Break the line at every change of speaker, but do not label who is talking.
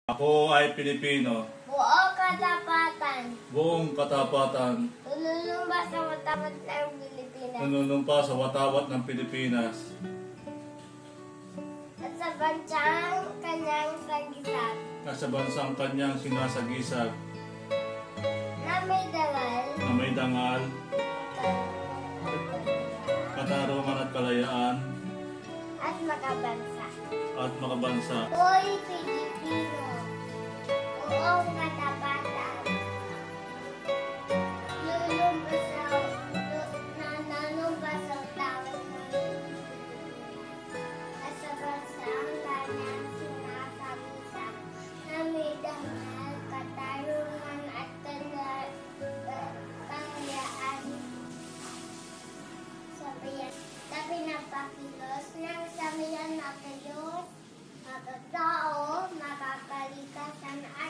Ako ay Pilipino.
Buong katapatan.
Buong katapatan.
Nunumpa sa watawat ng Pilipinas.
Nanunumpa sa watawat ng Pilipinas.
At sa bansang kanyang sagisag.
At sa bansang kanyang sinasagisag.
Na may dangal.
Na may dangal. Katarungan at kalayaan.
At makabansa.
At makabansa.
Hoy Pilipino. Buong katapatan. Nanunumpa sa watawat ng Pilipinas. At sa bansang kanyang sinasagisag. Na may dangal, katarungan at kalayaan. Sa pinapakilos ng samihan na kayo, makatao, makakalikasan at